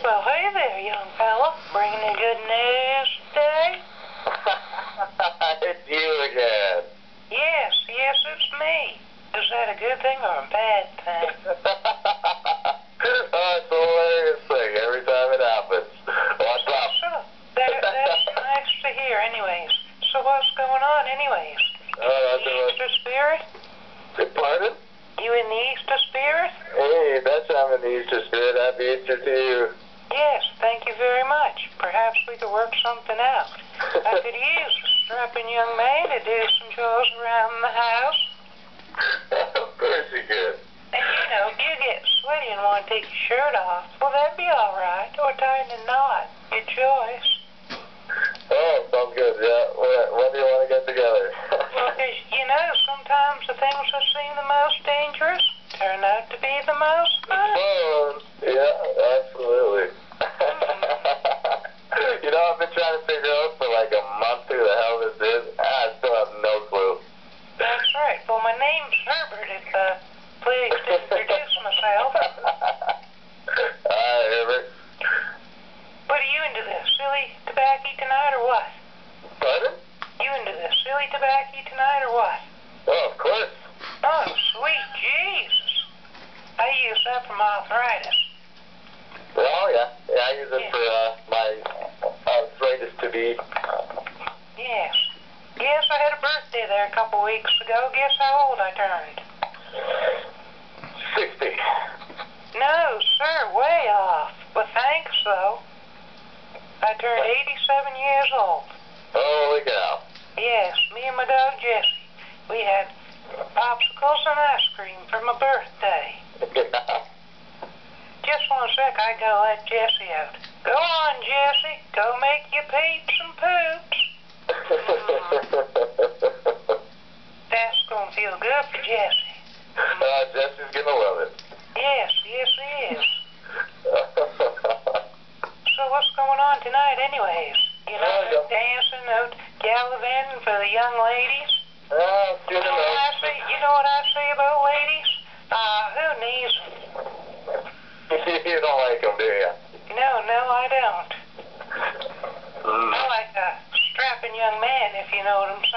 Well, hey there, young fella. Bringing any good news today? It's you again. Yes, it's me. Is that a good thing or a bad thing? Oh, it's a hilarious thing every time it happens. What's up? So, that's nice to hear anyways. So what's going on anyways? Nothing much. Easter spirit? Pardon? You in the Easter spirit? Hey, that's I'm in the Easter spirit. Happy Easter to you. Yes, thank you very much. Perhaps we could work something out. I could use a strapping young man to do some chores around the house. Of course you could. And if you get sweaty and want to take your shirt off, well, that'd be all right. Or tying a knot. Your choice. Oh, sounds good. Yeah. When do you want to get together? Well, because, sometimes the things that seem the most dangerous turn out to be the most fun. Fun. Yeah, absolutely. I've been trying to figure out for like a month who the hell this is. I still have no clue. That's right. Well, my name's Herbert, if please introduce myself. Hi, Herbert. What are you into this? Silly tobacco tonight or what? Pardon? You into this silly tobacco tonight or what? Oh, of course. Oh, sweet Jesus. I use that for my arthritis. Well, yeah. I use it for my arthritis to be. Yes. Yes, I had a birthday there a couple weeks ago. Guess how old I turned? 60. No, sir, way off. But thanks, though. I turned 87 years old. Holy cow. Yes, me and my dog Jessie. We had popsicles and ice cream for my birthday. Just one sec, I gotta let Jessie out. Go on, Jessie. Go make your peeps and poops. That's gonna feel good for Jessie. Jesse's gonna love it. Yes, he is. So what's going on tonight anyways? No dancing, no gallivanting for the young ladies? Good enough. You know what I say about ladies? Who needs them? You don't like them, do you? No, I don't. I like a strapping young man, if you know what I'm